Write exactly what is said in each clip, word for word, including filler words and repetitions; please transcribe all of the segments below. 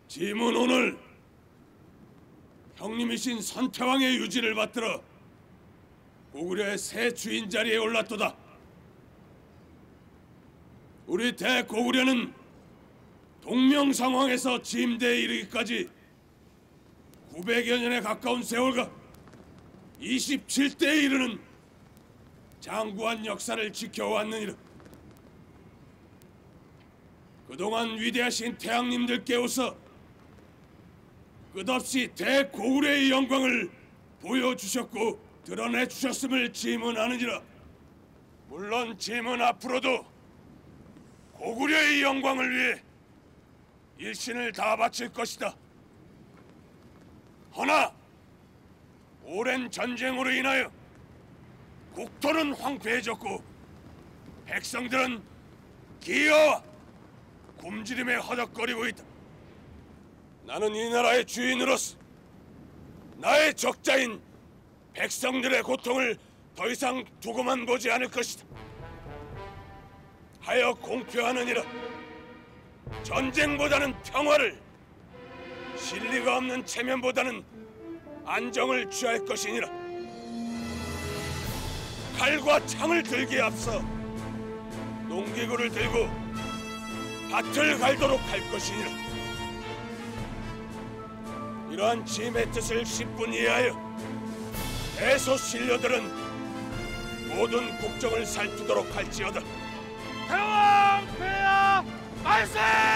짐은 오늘 형님이신 선태왕의 유지를 받들어 고구려의 새 주인 자리에 올랐도다. 우리 대고구려는 동명상황에서 짐대에 이르기까지 구백여 년에 가까운 세월과 이십칠 대에 이르는 장구한 역사를 지켜왔느니라. 그동안 위대하신 태양님들께서 끝없이 대고구려의 영광을 보여주셨고 드러내주셨음을 짐언하느니라. 물론 짐은 앞으로도 고구려의 영광을 위해 일신을 다 바칠 것이다. 허나 오랜 전쟁으로 인하여 국토는 황폐해졌고 백성들은 기어와 굶주림에 허덕거리고 있다. 나는 이 나라의 주인으로서 나의 적자인 백성들의 고통을 더 이상 두고만 보지 않을 것이다. 하여 공표하느니라. 전쟁보다는 평화를, 실리가 없는 체면보다는 안정을 취할 것이니라. 칼과 창을 들기에 앞서 농기구를 들고 밭을 갈도록 할 것이니라. 이러한 짐의 뜻을 십분 이해하여 대소신료들은 모든 국정을 살피도록 할지어다. 태왕 폐하 만세!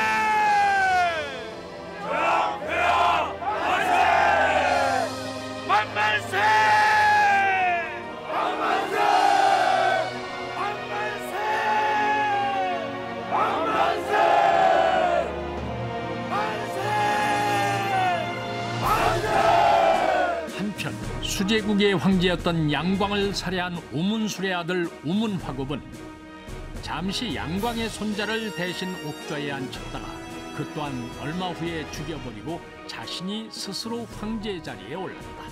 태왕 폐하 만세! 만만세! 만만세! 만만세! 만만세! 만세! 한편 수제국의 황제였던 양광을 살해한 우문술의 아들 우문화급은 잠시 양광의 손자를 대신 옥좌에 앉혔다가 그 또한 얼마 후에 죽여버리고 자신이 스스로 황제 자리에 올랐다.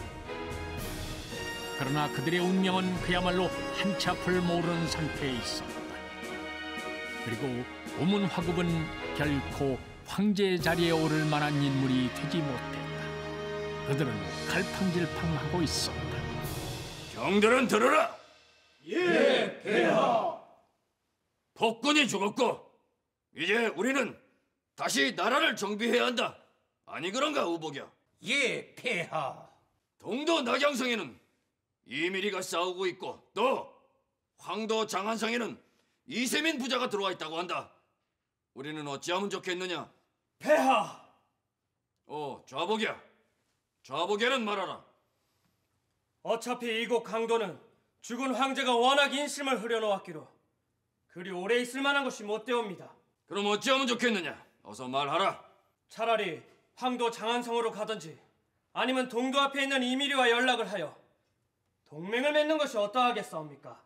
그러나 그들의 운명은 그야말로 한치 앞을 모르는 상태에 있었다. 그리고 우문화급은 결코 황제 자리에 오를 만한 인물이 되지 못했다. 그들은 갈팡질팡하고 있었다. 형들은 들어라. 예, 폐하. 폭군이 죽었고 이제 우리는 다시 나라를 정비해야 한다. 아니 그런가 우복이야? 예, 폐하. 동도 낙양성에는 이미리가 싸우고 있고 또 황도 장안성에는 이세민 부자가 들어와 있다고 한다. 우리는 어찌하면 좋겠느냐? 폐하. 어, 좌복이야. 좌복에는 말하라. 어차피 이곳 강도는 죽은 황제가 워낙 인심을 흐려놓았기로 그리 오래 있을 만한 것이 못 되옵니다. 그럼 어찌하면 좋겠느냐? 어서 말하라. 차라리 황도 장안성으로 가든지 아니면 동도 앞에 있는 이미리와 연락을 하여 동맹을 맺는 것이 어떠하겠사옵니까?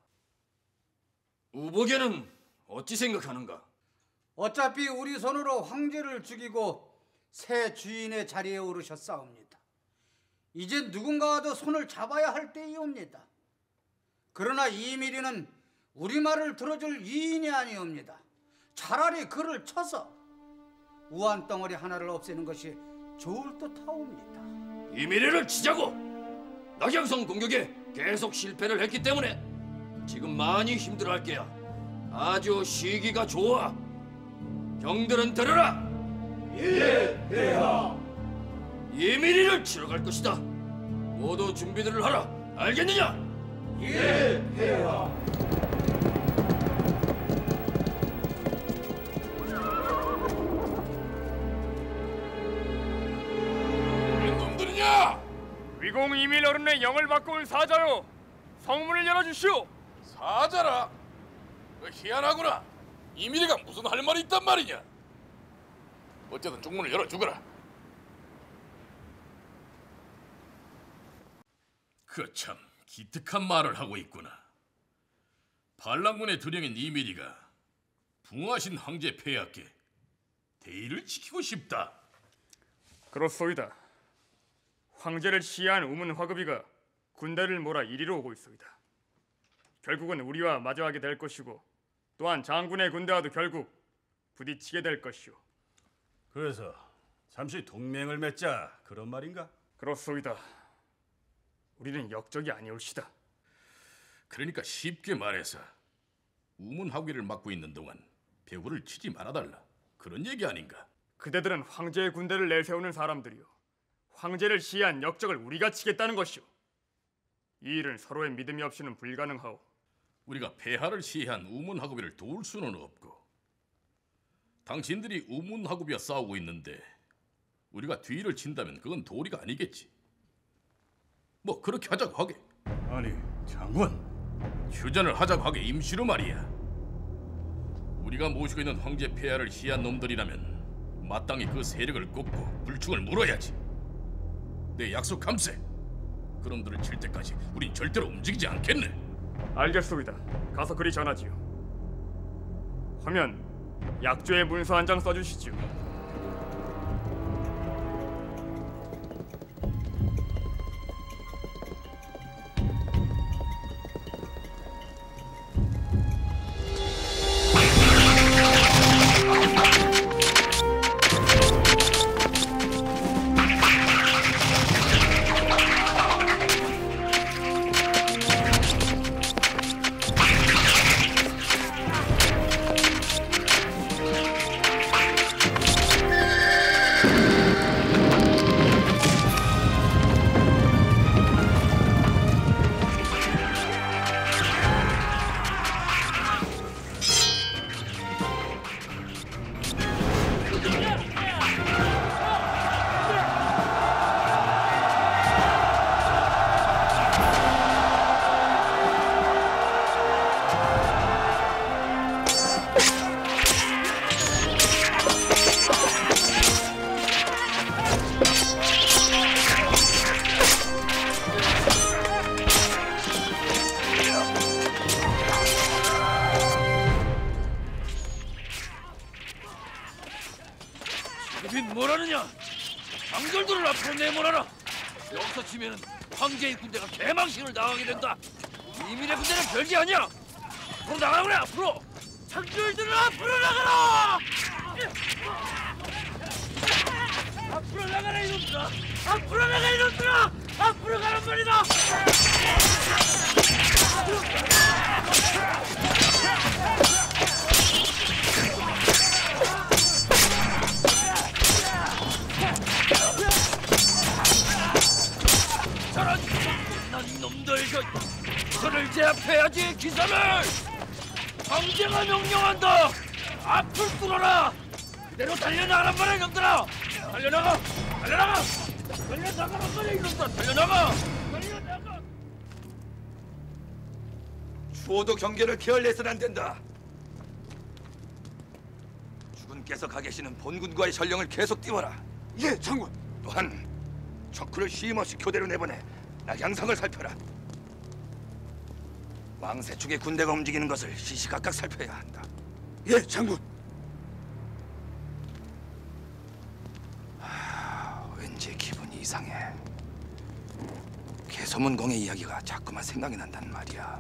우복에는 어찌 생각하는가? 어차피 우리 손으로 황제를 죽이고 새 주인의 자리에 오르셨사옵니다. 이제 누군가와도 손을 잡아야 할 때이옵니다. 그러나 이미리는 우리 말을 들어줄 이인이 아니옵니다. 차라리 그를 쳐서 우한 덩어리 하나를 없애는 것이 좋을 듯하옵니다. 이미리를 치자고! 낙양성 공격에 계속 실패를 했기 때문에 지금 많이 힘들어할 게야. 아주 시기가 좋아. 형들은 들어라! 예, 폐하. 이미리를 치러 갈 것이다. 모두 준비들을 하라. 알겠느냐? 예, 폐하. 웬 놈들이냐? 위공 이밀 어른의 영을 받고 온 사자요. 성문을 열어주시오. 사자라? 그 희한하구나. 이미리가 무슨 할 말이 있단 말이냐? 어쨌든 중문을 열어주거라. 그 참 기특한 말을 하고 있구나. 반란군의 두령인 이미리가 붕하신 황제 폐하께 대의를 지키고 싶다. 그렇소이다. 황제를 시해한 우문화급이가 군대를 몰아 이리로 오고 있소이다. 결국은 우리와 마주하게 될 것이고 또한 장군의 군대와도 결국 부딪히게 될 것이오. 그래서 잠시 동맹을 맺자 그런 말인가? 그렇소이다. 우리는 역적이 아니올시다. 그러니까 쉽게 말해서 우문화귀를 맡고 있는 동안 배후를 치지 말아달라 그런 얘기 아닌가? 그대들은 황제의 군대를 내세우는 사람들이요, 황제를 시해한 역적을 우리가 치겠다는 것이오. 이 일은 서로의 믿음이 없이는 불가능하오. 우리가 폐하를 시해한 우문화귀를 도울 수는 없고, 당신들이 우문화귀와 싸우고 있는데 우리가 뒤를 친다면 그건 도리가 아니겠지. 뭐 그렇게 하자고 하게. 아니 장군, 휴전을 하자고 하게 임시로 말이야. 우리가 모시고 있는 황제 폐하를 시해한 놈들이라면 마땅히 그 세력을 꺾고 불충을 물어야지. 내 약속 감세. 그놈들을 칠 때까지 우린 절대로 움직이지 않겠네. 알겠소이다. 가서 그리 전하지요. 화면 약조의 문서 한 장 써주시지요. 뭐라느냐? 장졸들을 앞으로 내몰아라. 여기서 치면은 황제의 군대가 개망신을 당하게 된다. 이민의 군대는 별게 아니야. 앞으로 나가거라. 앞으로. 장졸들은 앞으로 나가라. 앞으로 나가라 이놈들아. 앞으로 나가 이놈들아. 앞으로 가란 말이다. 저런 난 이놈들 저, 저를 제압해야지. 기사를 황제가 명령한다. 앞을 뚫어라. 그대로 달려나가란 말이야 이놈들아. 달려나가. 달려나가. 달려나가란 말이야 이놈들아. 달려나가. 달려나가. 추호도 경계를 게을리해서는 안 된다. 주군께서 가 계시는 본군과의 전령을 계속 띄워라. 예, 장군. 또한 척후를 쉼없이 교대로 내보내 낙양성을 살펴라. 왕세 쪽의 군대가 움직이는 것을 시시각각 살펴야 한다. 예, 장군. 하, 왠지 기분이 이상해. 개소문공의 이야기가 자꾸만 생각이 난단 말이야.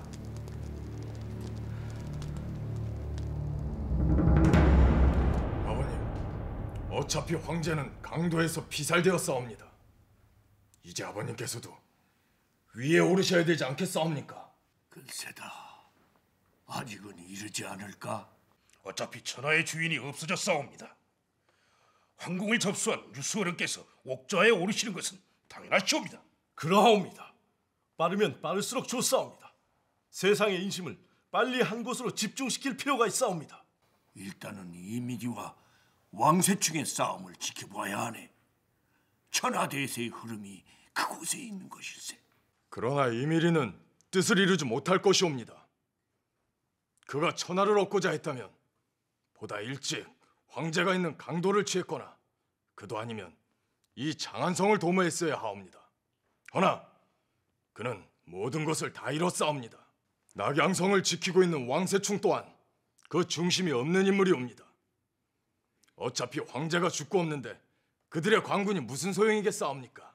아버님, 어차피 황제는 강도에서 피살되었사옵니다. 이제 아버님께서도 위에 오르셔야 되지 않겠사옵니까? 글쎄다. 아직은 이르지 않을까? 어차피 천하의 주인이 없어졌사옵니다. 황궁을 접수한 유수어른께서 옥좌에 오르시는 것은 당연하시옵니다. 그러하옵니다. 빠르면 빠를수록 좋사옵니다. 세상의 인심을 빨리 한 곳으로 집중시킬 필요가 있사옵니다. 일단은 이미지와 왕세충의 싸움을 지켜봐야 하네. 천하대세의 흐름이 그곳에 있는 것일세. 그러나 이미리는 뜻을 이루지 못할 것이옵니다. 그가 천하를 얻고자 했다면 보다 일찍 황제가 있는 강도를 취했거나 그도 아니면 이 장안성을 도모했어야 하옵니다. 허나 그는 모든 것을 다 잃었사옵니다. 낙양성을 지키고 있는 왕세충 또한 그 중심이 없는 인물이옵니다. 어차피 황제가 죽고 없는데 그들의 관군이 무슨 소용이겠사옵니까?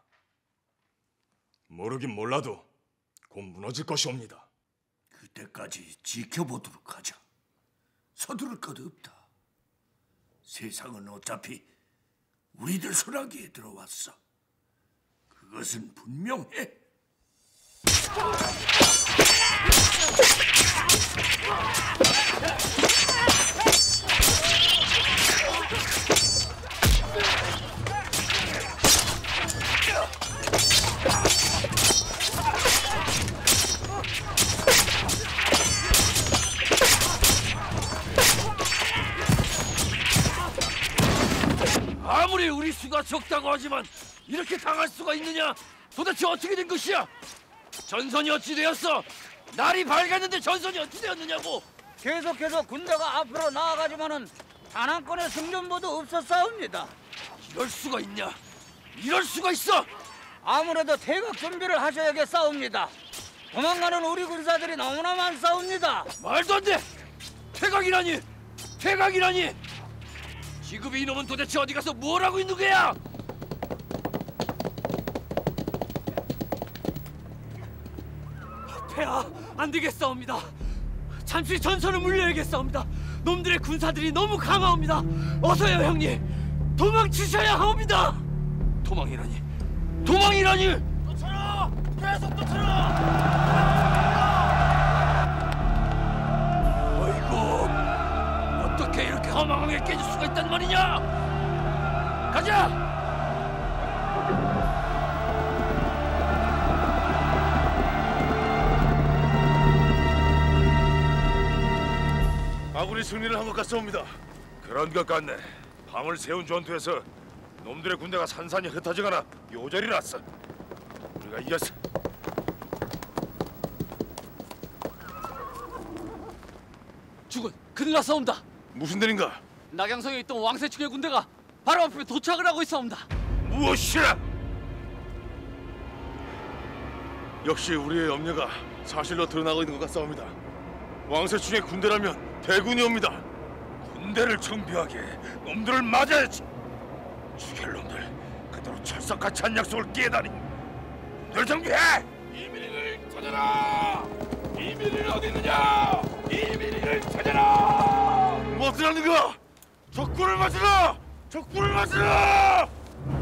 모르긴 몰라도 곧 무너질 것이옵니다. 그때까지 지켜보도록 하자. 서두를 것 없다. 세상은 어차피 우리들 소나기에 들어왔어. 그것은 분명해. 아무리 우리 수가 적다고 하지만 이렇게 당할 수가 있느냐? 도대체 어떻게 된 것이야? 전선이 어찌 되었어? 날이 밝았는데 전선이 어찌 되었느냐고? 계속해서 군대가 앞으로 나아가지만은 단 한 건의 승전보도 없었사옵니다. 이럴 수가 있냐? 이럴 수가 있어? 아무래도 퇴각 준비를 하셔야겠사옵니다. 도망가는 우리 군사들이 너무나 많사옵니다. 말도 안 돼! 퇴각이라니! 퇴각이라니! 지금의 이놈은 도대체 어디 가서 뭘 하고 있는 거야? 폐하, 안 되겠사옵니다. 잠시 전선을 물려야겠사옵니다. 놈들의 군사들이 너무 강하옵니다. 어서요, 형님. 도망치셔야 하옵니다. 도망이라니! 도망이라니! 또 쳐라! 계속 또 쳐라! 어이구, 어떻게 이렇게 허망하게 깨질 수가 있단 말이냐? 가자! 아군이 승리를 한 것 같사옵니다. 그런 것 같네. 밤을 새운 전투에서 놈들의 군대가 산산이 흩어지거나 요절이 났어. 우리가 이겼어. 죽은 큰일 났사옵니다. 무슨 일인가? 낙양성에 있던 왕세충의 군대가 바로 앞에 도착을 하고 있사옵니다. 무엇이라? 역시 우리의 염려가 사실로 드러나고 있는 것 같사옵니다. 왕세충의 군대라면 대군이옵니다. 군대를 정비하게 놈들을 맞아야지. 죽일 놈들 그대로 철석같이 한 약속을 깨다니. 놈들 정비해! 이민희를 찾아라! 이민희는 어디 있느냐? 이민희를 찾아라! 무엇이라는가? 적군을 맞으라! 적군을 맞으라!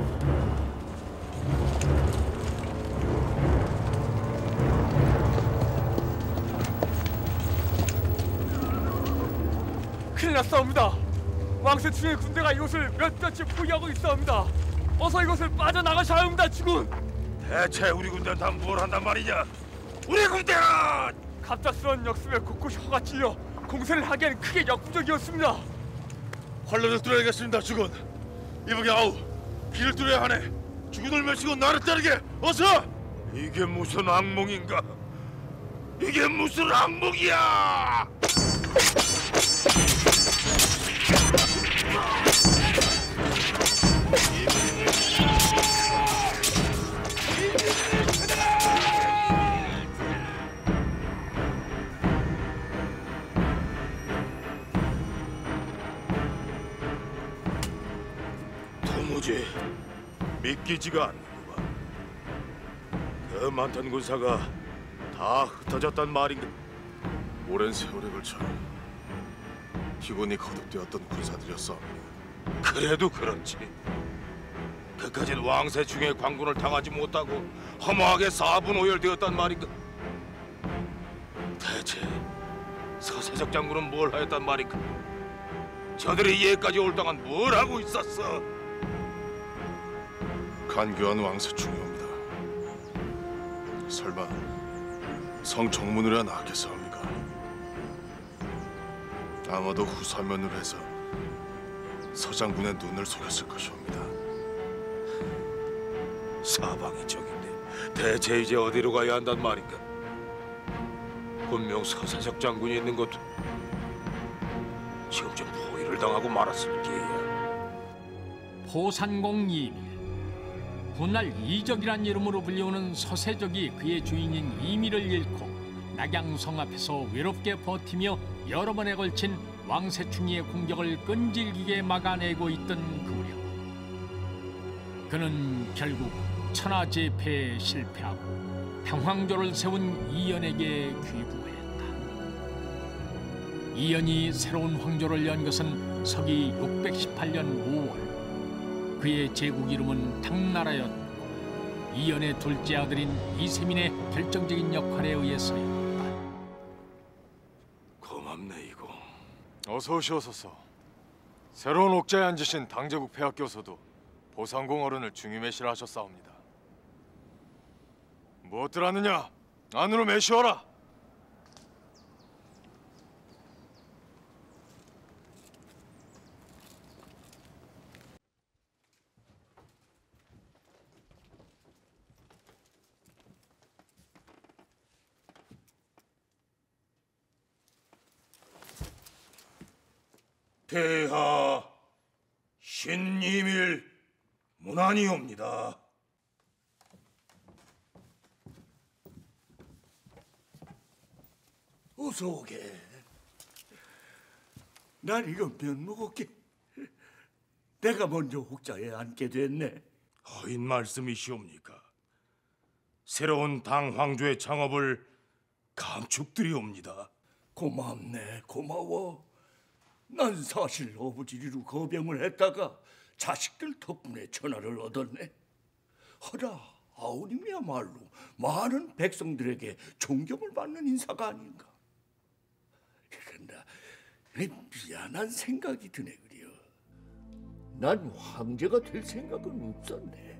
큰일 났사옵니다. 왕세충의 군대가 이곳을 몇 며칠 포위하고 있사옵니다. 어서 이곳을 빠져나가셔야 합니다, 주군. 대체 우리 군대는 다 뭘 한단 말이냐? 우리 군대는! 갑작스러운 역습에 곳곳이 허가 찔려 공세를 하기엔 크게 역부족이었습니다. 활로를 뚫어야겠습니다, 주군. 이복이 아우, 길을 뚫어야 하네. 주군을 메시고 나를 따르게, 어서! 이게 무슨 악몽인가? 이게 무슨 악몽이야! 도무지 믿기지가 않는구만. 그 많던 군사가 다 흩어졌단 말인가? 오랜 세월에 걸쳐 피곤이 거듭되었던 군사들이었사옵니다. 그래도 그렇지. 그까진 왕세충의 광군을 당하지 못하고 허무하게 사분오열되었단 말인가? 대체 서세적 장군은 뭘 하였단 말인가? 저들이 이에까지 올 동안 뭘 하고 있었어? 간교한 왕세충이옵니다. 설마 성정문이라 나겠사옵니까? 아마도 후사면으로 해서 서장군의 눈을 속였을 것이옵니다. 사방이 적인데 대체 이제 어디로 가야 한단 말인가? 분명 서세적 장군이 있는 곳도 지금쯤 포위를 당하고 말았을 게야. 포산공 이밀. 훗날 이적이란 이름으로 불리우는 서세적이 그의 주인인 이밀을 잃고 낙양성 앞에서 외롭게 버티며 여러 번에 걸친 왕세충이의 공격을 끈질기게 막아내고 있던 그 무렵, 그는 결국 천하제패에 실패하고 당황조를 세운 이연에게 귀부했다. 이연이 새로운 황조를 연 것은 서기 육백십팔 년 오월. 그의 제국 이름은 당나라였고 이연의 둘째 아들인 이세민의 결정적인 역할에 의해서였다. 고맙네 이공. 어서 오시옵소서. 새로운 옥자에 앉으신 당제국 폐하께서도 보상공 어른을 중임매시라 하셨사옵니다. 무엇들 하느냐? 안으로 매시어라. 폐하 신임일 문안이옵니다. 어서 오게. 난 이거 면목 없게 내가 먼저 옥자에 앉게 됐네. 허인 말씀이시옵니까? 새로운 당 황조의 창업을 감축드리옵니다. 고맙네, 고마워. 난 사실 어부지리로 거병을 했다가 자식들 덕분에 전화를 얻었네. 허라, 아우님이야말로 많은 백성들에게 존경을 받는 인사가 아닌가. 그런데 미안한 생각이 드네 그려. 난 황제가 될 생각은 없었네.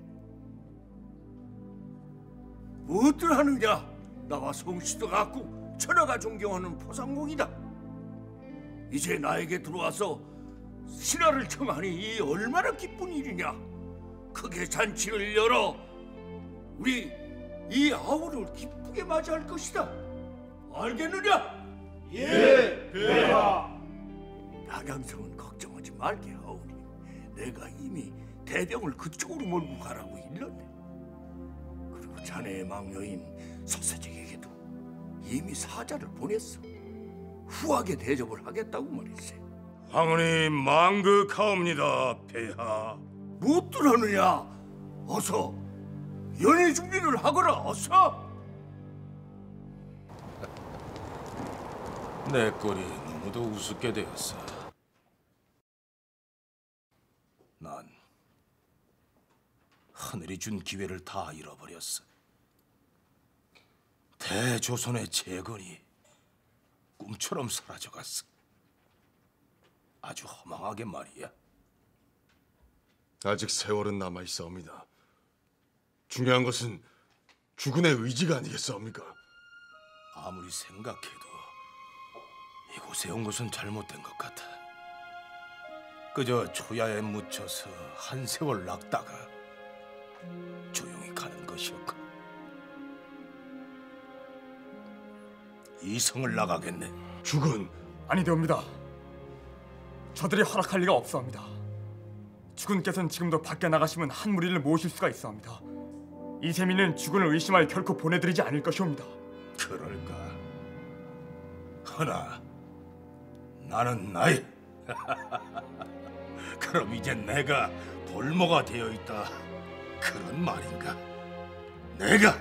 무엇들 하느냐? 나와 성씨도 같고 천하가 존경하는 포상공이다. 이제 나에게 들어와서 신하를 청하니 이 얼마나 기쁜 일이냐. 크게 잔치를 열어 우리 이 아우를 기쁘게 맞이할 것이다. 알겠느냐? 예, 폐하. 낙양성은 걱정하지 말게 하오니 내가 이미 대병을 그쪽으로 몰고 가라고 일렀네. 그리고 자네의 망녀인 서세직에게도 이미 사자를 보냈어. 후하게 대접을 하겠다고 말일세. 황혼이 망극하옵니다, 폐하. 무엇들 하느냐? 어서 연애 준비를 하거라. 어서. 내 꼴이 너무도 우습게 되었어. 난 하늘이 준 기회를 다 잃어버렸어. 대조선의 재건이 꿈처럼 사라져갔어. 아주 허망하게 말이야. 아직 세월은 남아 있사옵니다. 중요한 것은 주군의 의지가 아니겠사옵니까? 아무리 생각해도 이곳에 온 것은 잘못된 것 같아. 그저 초야에 묻혀서 한 세월 낚다가 조용히 가는 것이었고, 이성을 나가겠네. 주군, 아니되옵니다. 저들이 허락할 리가 없사옵니다. 주군께서는 지금도 밖에 나가시면 한 무리를 모으실 수가 있사옵니다. 이세민은 주군을 의심하여 결코 보내드리지 않을 것이옵니다. 그럴까? 허나 나는 나이. 그럼 이제 내가 볼모가 되어 있다, 그런 말인가? 내가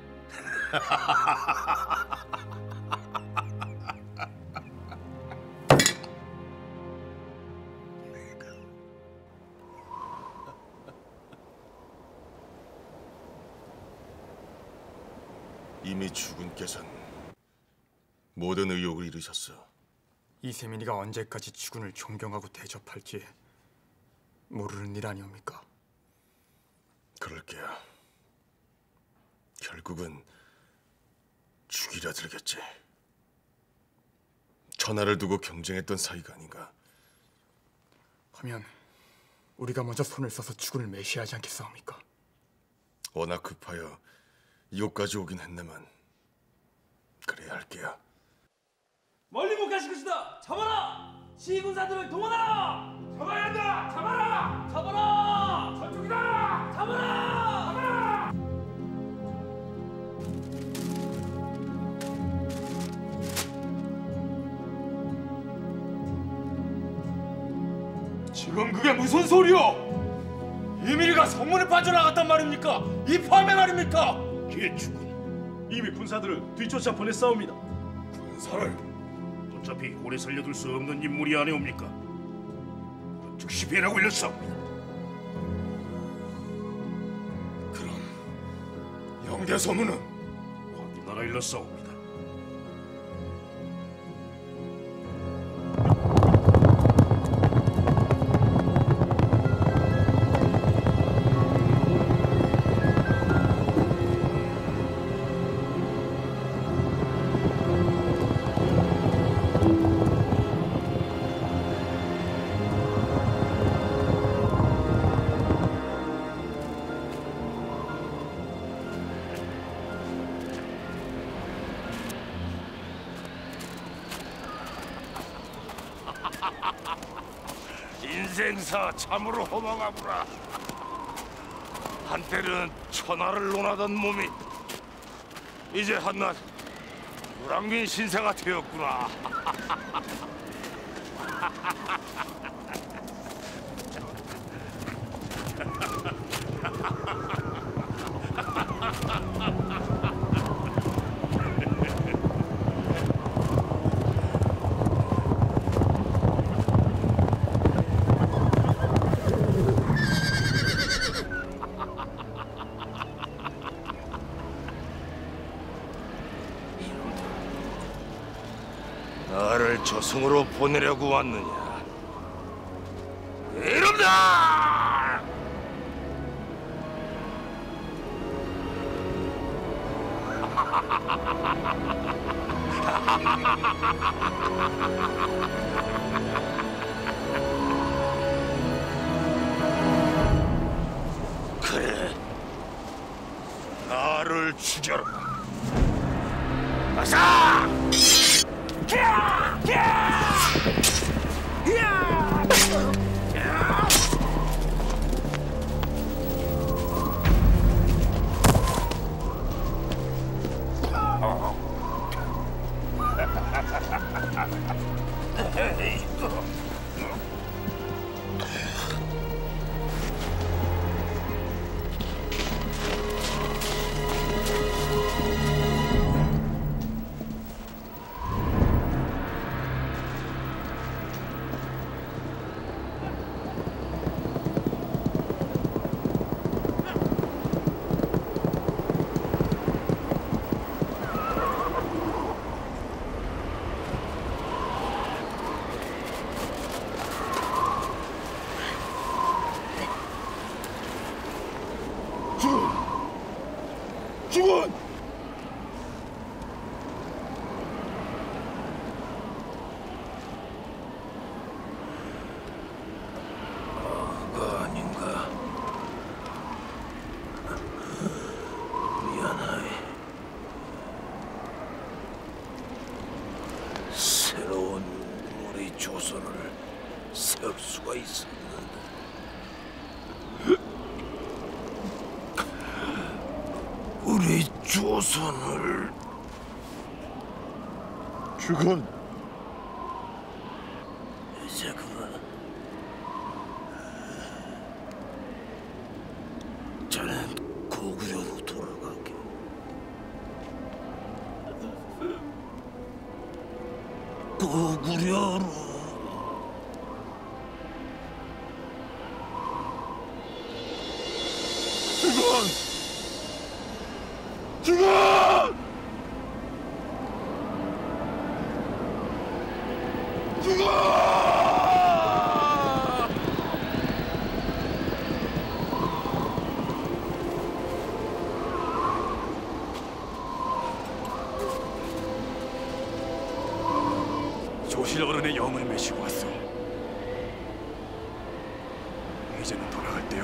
이미 주군께서는 모든 의욕을 잃으셨어. 이세민이가 언제까지 주군을 존경하고 대접할지 모르는 일 아니옵니까? 그럴게요. 결국은 죽이려 들겠지. 천하를 두고 경쟁했던 사이가 아닌가. 하면 우리가 먼저 손을 써서 주군을 매시하지 않겠사옵니까? 워낙 급하여 이곳까지 오긴 했네만 그래야 할게요. 멀리 못 가실 것이다. 잡아라. 시군사들을 동원하라. 잡아야 한다. 잡아라. 잡아라. 전투기다. 잡아라. 잡아라. 지금 그게 무슨 소리요? 이민희가 성문에 빠져나갔단 말입니까? 이 밤에 말입니까? 예, 주군. 이미 군사들을 뒤쫓아 보냈사옵니다. 군사를? 어차피 오래 살려둘 수 없는 인물이 아니옵니까? 즉시 배라고 일렀사옵니다. 황제 소문은 확인하라 일렀사옵니다. 인생사 참으로 허망하구나. 한때는 천하를 논하던 몸이 이제 한낱 유랑민 신세가 되었구나. 나를 저승으로 보내려고 왔느냐? 이놈다! 그래, 나를 죽여라. 가자! 죽은! 아가 아닌가? 미안하이. 새로운 우리 조선을 세울 수가 있었는데 우리 조선을 죽은 이제 그만 저는 고구려로 돌아가게. 고구려로. 죽은 죽어! 죽어! 조실 어른의 영을 메시고 왔소. 이제는 돌아갈 때요.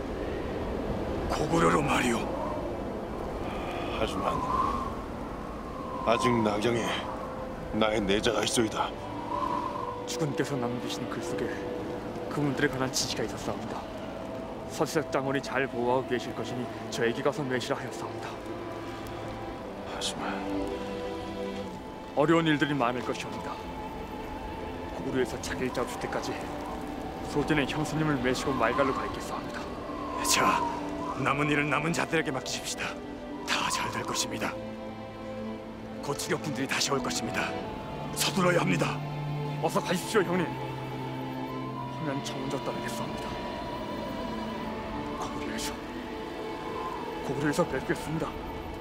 고구려로 말이오. 하지만 아직 낙양에 나의 내자가 있소이다. 주군께서 남기신 글 속에 그분들에 관한 지시가 있었사옵니다. 서지석 장군이 잘 보호하고 계실 것이니 저에게 가서 메시라 하였사옵니다. 하지만 어려운 일들이 많을 것이옵니다. 고구려에서 자기를 잡을 때까지 소전의 형수님을 메시고 말갈로 가 있겠사옵니다. 자, 남은 일은 남은 자들에게 맡기십시다. 다 잘 될 것입니다. 곧 추격군들이 다시 올 것입니다. 서둘러야 합니다. 어서 가십시오, 형님. 하면 저 먼저 떠나겠사옵니다. 고구려에서 고구려에서 뵙겠습니다.